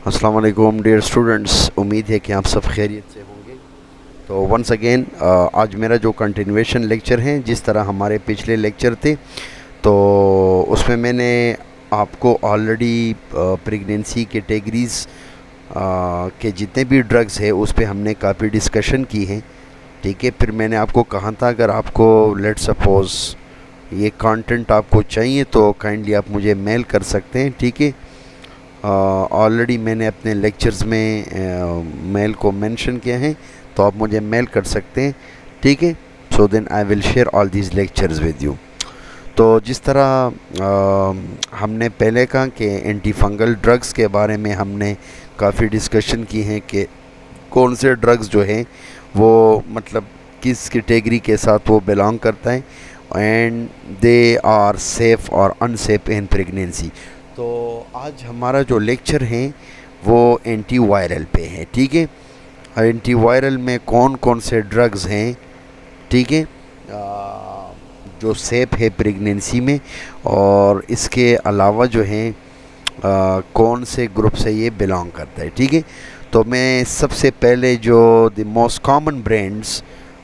अस्सलाम वालेकुम dear students, उम्मीद है कि आप सब खैरियत से होंगे। तो वंस अगेन आज मेरा जो कंटिन्यूएशन लेक्चर है, जिस तरह हमारे पिछले लेक्चर थे तो उसमें मैंने आपको ऑलरेडी प्रेगनेंसी कैटेगरीज़ के जितने भी ड्रग्स है उस पे हमने काफ़ी डिस्कशन की है। ठीक है, फिर मैंने आपको कहा था अगर आपको लेट सपोज़ ये कंटेंट आपको चाहिए तो काइंडली आप मुझे मेल कर सकते हैं। ठीक है, ऑलरेडी मैंने अपने लेक्चर्स में मेल को मेंशन किया है, तो आप मुझे मेल कर सकते हैं। ठीक है, so then I will share all these lectures with you. तो जिस तरह हमने पहले कहा कि एंटी फंगल ड्रग्स के बारे में हमने काफ़ी डिस्कशन की है कि कौन से ड्रग्स जो हैं वो मतलब किस कैटेगरी के साथ वो बिलोंग करता है एंड दे आर सेफ़ और अनसेफ इन प्रेगनेंसी। तो आज हमारा जो लेक्चर है वो एंटी वायरल पे है। ठीक है, एंटी वायरल में कौन कौन से ड्रग्स हैं, ठीक है, जो सेफ है प्रेगनेंसी में, और इसके अलावा जो है कौन से ग्रुप से ये बिलोंग करता है। ठीक है, तो मैं सबसे पहले जो द मोस्ट कॉमन ब्रांड्स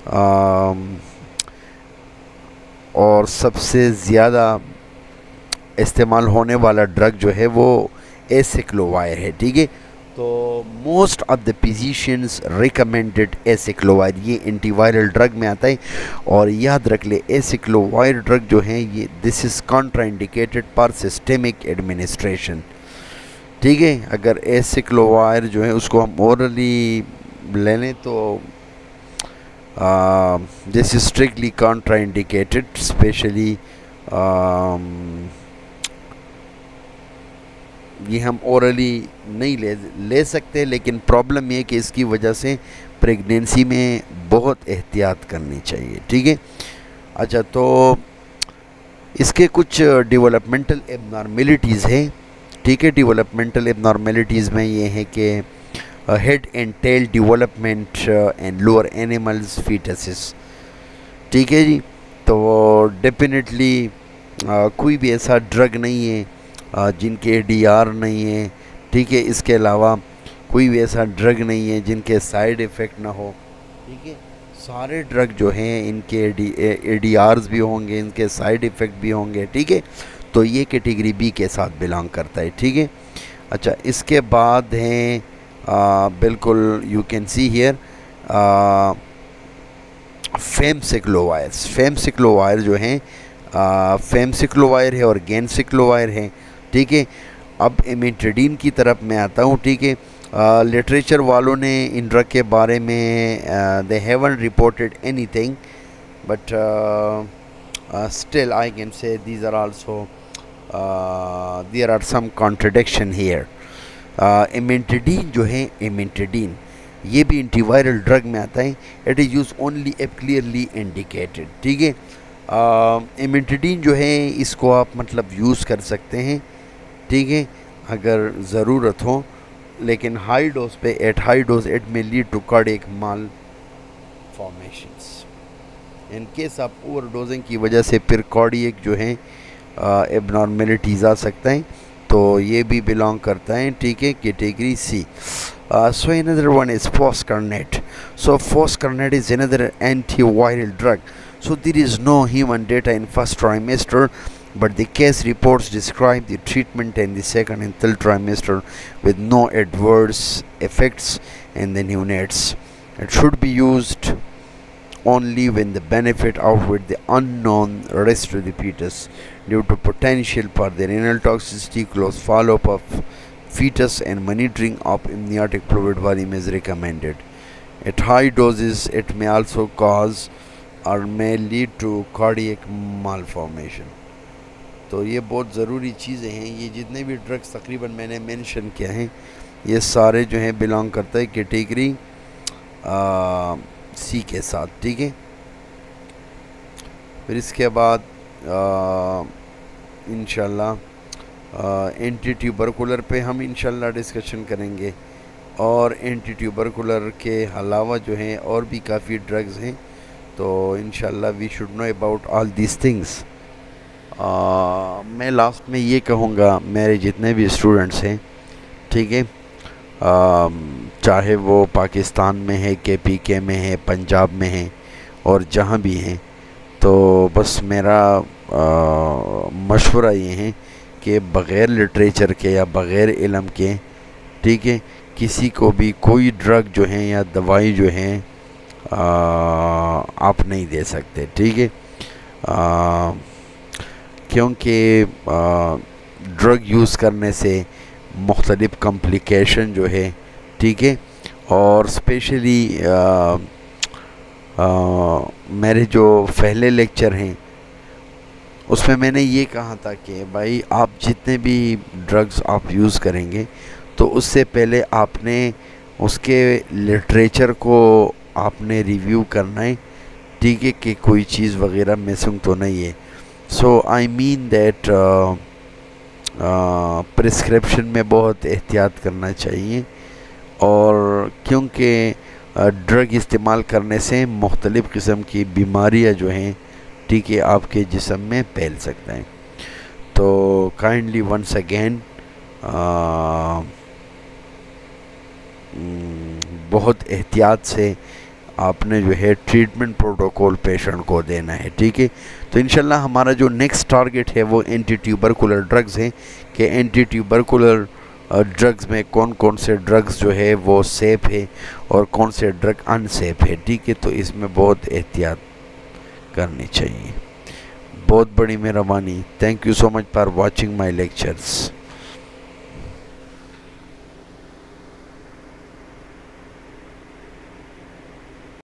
और सबसे ज़्यादा इस्तेमाल होने वाला ड्रग जो है वो एसिक्लोवायर है। ठीक है, तो most of the physicians recommended acyclovir, ये एंटीवायरल ड्रग में आता है। और याद रख ले एसिक्लोवायर ड्रग जो है ये this is contraindicated for systemic administration. ठीक है, अगर एसिक्लोवायर जो है उसको हम ओरली ले लें तो this is strictly contraindicated, specially ये हम ओरली नहीं ले सकते, लेकिन प्रॉब्लम ये कि इसकी वजह से प्रेगनेंसी में बहुत एहतियात करनी चाहिए। ठीक है, अच्छा, तो इसके कुछ डेवलपमेंटल एबनॉर्मेलिटीज़ हैं। ठीक है, डेवलपमेंटल एबनॉर्मेलिटीज़ में ये है कि head and tail development and lower animals foetuses. ठीक है जी, तो डेफिनेटली कोई भी ऐसा ड्रग नहीं है जिनके ADR नहीं है। ठीक है, इसके अलावा कोई भी ऐसा ड्रग नहीं है जिनके साइड इफ़ेक्ट ना हो। ठीक है, सारे ड्रग जो हैं इनके ADRs भी होंगे, इनके साइड इफ़ेक्ट भी होंगे। ठीक है, तो ये कैटेगरी B के साथ बिलोंग करता है। ठीक है, अच्छा, इसके बाद हैं बिल्कुल you can see here famciclovirs. Famciclovir जो हैं फेमसिक्लोवायर है और गेनसिक्लोवायर है। ठीक है, अब इमिट्रेडिन की तरफ मैं आता हूँ। ठीक है, लिटरेचर वालों ने इन ड्रग के बारे में they haven't reported anything, but still I can say these are also there are some contradiction here. इमिट्रेडिन जो है, इमिट्रेडिन ये भी एंटीवायरल ड्रग में आता है। It is use only if clearly indicated. ठीक है, इमिट्रेडिन जो है इसको आप मतलब यूज़ कर सकते हैं। ठीक है, अगर ज़रूरत हो, लेकिन हाई डोज पे at high dose it may lead to cardiac malformations. In case आप ओवर डोजिंग की वजह से फिर कार्डियक जो है एबनॉर्मेलिटीज़ आ सकता है, तो ये भी बिलोंग करता है। ठीक है, category C। So another one is foscarnet. So foscarnet is another antiviral drug. So there is no human data in first trimester, but the case reports describe the treatment in the second and third trimester with no adverse effects in the neonates. It should be used only when the benefit outweighs the unknown risk to the fetus due to potential for the renal toxicity. Close follow-up of fetus and monitoring of amniotic fluid volume is recommended. At high doses, it may also cause or may lead to cardiac malformation. तो ये बहुत ज़रूरी चीज़ें हैं। ये जितने भी drugs तकरीबन मैंने मेंशन किए हैं ये सारे जो हैं बिलोंग करता है कैटेगरी C के साथ। ठीक है, फिर इसके बाद इंशाल्लाह एंटी ट्यूबरकुलर पे हम इंशाल्लाह डिस्कशन करेंगे, और एंटी ट्यूबरकुलर के अलावा जो हैं और भी काफ़ी ड्रग्स हैं, तो इंशाल्लाह we should know about all these things. मैं लास्ट में ये कहूँगा मेरे जितने भी स्टूडेंट्स हैं, ठीक है, چاہے وہ پاکستان میں ہے کے پی کے میں ہے پنجاب میں ہے اور جہاں بھی ہیں. تو بس میرا مشورہ یہ ہے کہ بغیر لٹریچر کے یا بغیر علم کے ٹھیک ہے کسی کو بھی کوئی ڈرگ جو ہیں یا دوائی جو ہیں آپ نہیں دے سکتے. ٹھیک ہے کیونکہ ڈرگ یوز کرنے سے مختلف کمپلیکیشن جو ہے ٹھیک ہے اور اسپیشلی میرے جو پہلے لیکچر ہیں اس میں نے یہ کہا تھا کہ بھائی آپ جتنے بھی ڈرگز آپ یوز کریں گے تو اس سے پہلے آپ نے اس کے لٹریچر کو آپ نے ریویو کرنا ہے ٹھیک ہے کہ کوئی چیز وغیرہ مسنگ تو نہیں ہے. سو آئی مین دیٹ پرسکرپشن میں بہت احتیاط کرنا چاہیے اور کیونکہ ڈرگ استعمال کرنے سے مختلف قسم کی بیماریاں جو ہیں ٹھیک ہے آپ کے جسم میں پھیل سکتے ہیں. تو کائنڈلی ونس اگین بہت احتیاط سے آپ نے جو ہے ٹریٹمنٹ پروٹوکول پیشنٹ کو دینا ہے. ٹھیک ہے تو انشاءاللہ ہمارا جو نیکسٹ ٹارگٹ ہے وہ اینٹی ٹیوبرکولر ڈرگز ہیں کہ اینٹی ٹیوبرکولر ڈرگز میں کون کون سے ڈرگز جو ہے وہ سیف ہے اور کون سے ڈرگ ان سیف ہے. ٹھیک ہے تو اس میں بہت احتیاط کرنی چاہیے. بہت بڑی مہربانی. Thank you so much for watching my lectures.